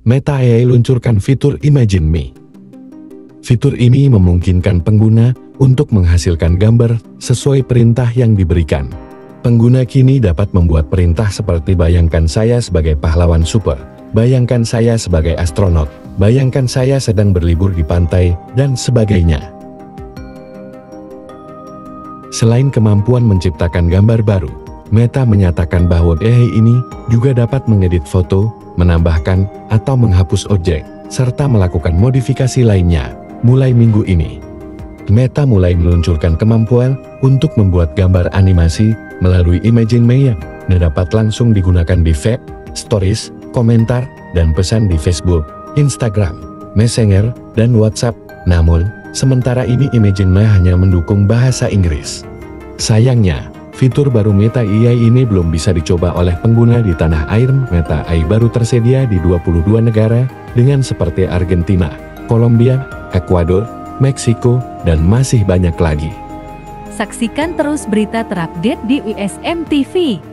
Meta AI luncurkan fitur Imagine Me. Fitur ini memungkinkan pengguna untuk menghasilkan gambar sesuai perintah yang diberikan. Pengguna kini dapat membuat perintah seperti bayangkan saya sebagai pahlawan super, bayangkan saya sebagai astronot, bayangkan saya sedang berlibur di pantai, dan sebagainya. Selain kemampuan menciptakan gambar baru, Meta menyatakan bahwa AI ini juga dapat mengedit foto, menambahkan, atau menghapus objek, serta melakukan modifikasi lainnya. Mulai minggu ini, Meta mulai meluncurkan kemampuan untuk membuat gambar animasi melalui Imagine Me yang dapat langsung digunakan di feed, stories, komentar, dan pesan di Facebook, Instagram, Messenger, dan WhatsApp. Namun, sementara ini Imagine Me hanya mendukung bahasa Inggris. Sayangnya, fitur baru Meta AI ini belum bisa dicoba oleh pengguna di tanah air. Meta AI baru tersedia di 22 negara, dengan seperti Argentina, Kolombia, Ekuador, Meksiko, dan masih banyak lagi. Saksikan terus berita terupdate di USM TV.